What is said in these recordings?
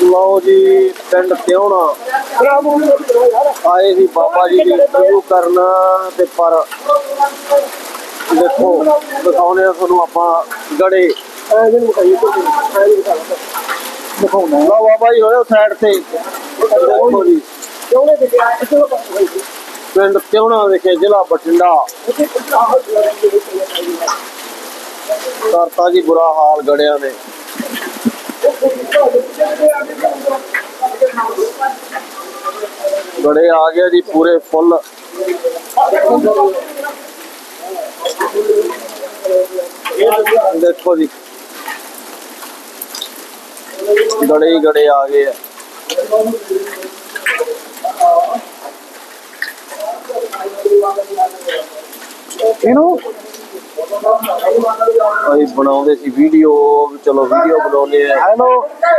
ਲਓ ਜੀ ਪਿੰਡ ਤਿਉਣਾ ਆਏ ਸੀ ਬਾਬਾ ਜੀ ਦੀ ਇੰਟਰਵਿਊ ਕਰਨਾ ਤੇ ਪਰ ਦੇਖੋ ਦਿਖਾਉਣੇ ਆ ਤੁਹਾਨੂੰ ਆਪਾਂ ਗੜੇ ਦਿਖਾਉਣਾ ਲਓ ਬਾਬਾ ਜੀ ਹੋਏ ਸਾਈਡ ਤੇ ਦੇਖੋ ਜੀ ਪਿੰਡ ਤਿਉਣਾ ਵਿਖੇ ਜ਼ਿਲ੍ਹਾ ਬਠਿੰਡਾ ਕਰਤਾ ਜੀ ਬੁਰਾ ਹਾਲ ਗੜਿਆਂ ਨੇ ਗੜੇ ਆ ਗਿਆ ਜੀ ਪੂਰੇ ਫੁੱਲ देखो जी गड़े ही गड़े आ गए बनाते सी वीडियो चलो वीडियो बनाने हेलो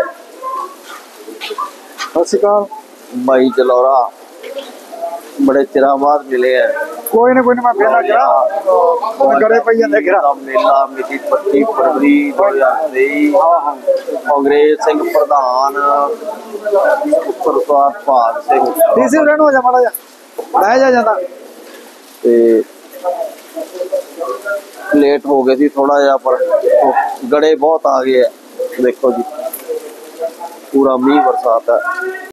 सत श्री अकाल भाई जलौरा बड़े चिरा बाद मिले हैं कोई ना मैं फेरा गिरा गड़े पे गिरा मेला मिति 25 फरवरी 2023 कांग्रेस सिंह प्रधान प्रसाद भाग सिंह डीसी रहन हो जा माड़ा जा बह जा जाता ते लेट हो गए थी थोड़ा जा पर गड़े बहुत आ गए देखो जी पूरा मीह बरसात है।